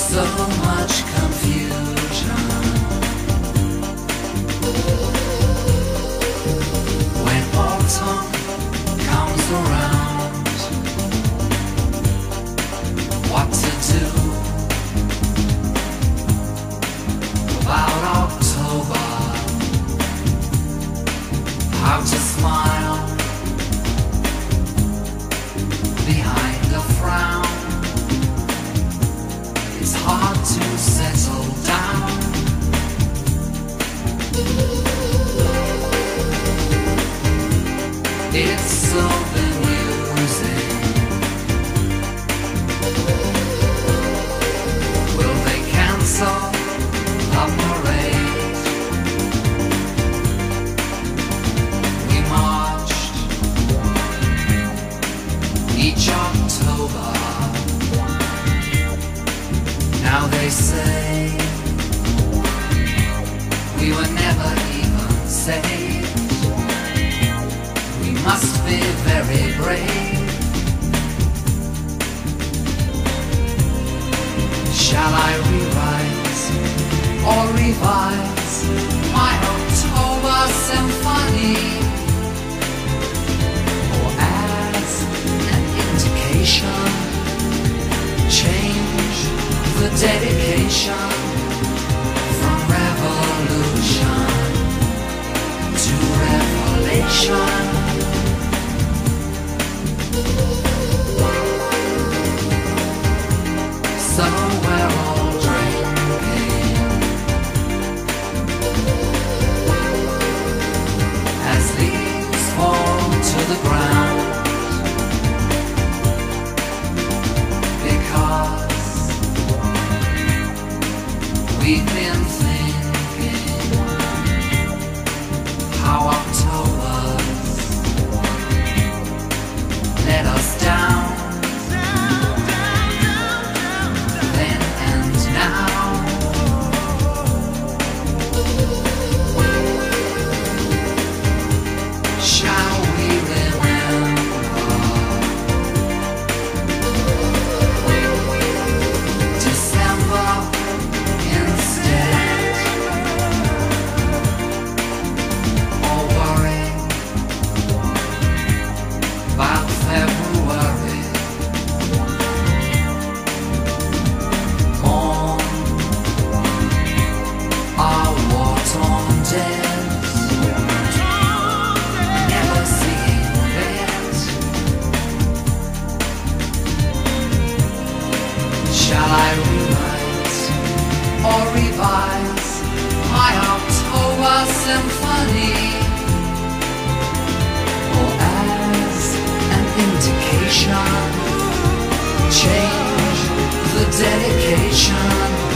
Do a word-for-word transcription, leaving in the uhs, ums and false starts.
So much confusion when autumn comes around. What to do about October? How to smile behind a frown. It's hard to settle down. It's so bemusing. Will they cancel the parade? We marched each October. Now they say we were never even saved. We must be very brave. Shall I rewrite or revise my October symphony? Or as an indication, change the dedication from revolution to revelation. So we're all drinking as leaves fall to the ground, because we've been thinking how October's let us down. Then and now, shall we remember December instead, or worry about February? Mourn our war-torn dead, never seeing red. Shall I rewrite or revise my October symphony? Or as an indication, change the dedication